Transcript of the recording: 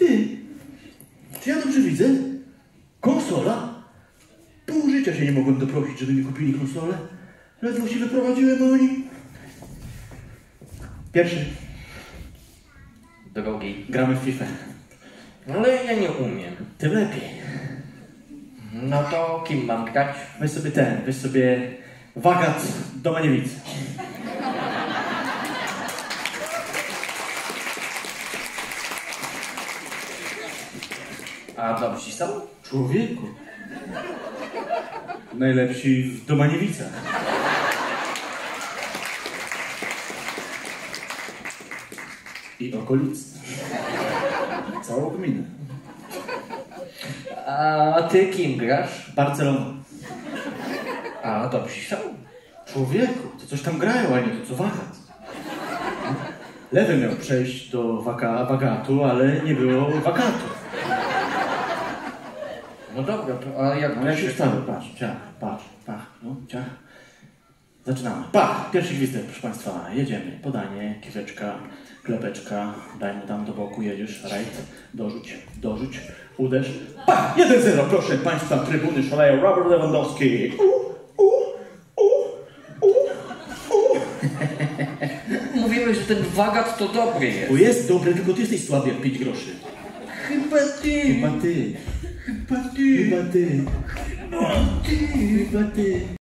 Ty, czy ja dobrze widzę? Konsola? Pół życia się nie mogłem doprosić, żeby mi kupili konsolę. Ledwo się wyprowadziłem, a oni... Pierwszy. Drogi. Gramy w FIFA. Ale ja nie umiem. Tym lepiej. No to kim mam grać? Weź sobie Wagat do Maniewicy. A dobrzy są? Człowieku. Najlepsi w Domaniewicach. I okolicy. Całą gminę. A ty kim grasz? Barcelona. A dobrzy są? Człowieku, to coś tam grają, a nie to co Wagat. Lewy miał przejść do Wagatu, ale nie było Wakatu. No dobra, to a jak No to jak się... się stało? Patrz, ciach, pach, no, ciach. Zaczynamy. Pach! Pierwszy gwizdek, proszę Państwa. Jedziemy. Podanie, kiweczka, klepeczka. Daj mu tam do boku, jedziesz. Right. Dorzuć. Uderz. Pach! 1-0, proszę Państwa. Trybuny szaleją. Robert Lewandowski. Mówiłeś, że ten wagat to dobry jest. Bo jest dobry, tylko Ty jesteś słaby jak 5 groszy. Chyba ty. Chyba Ty.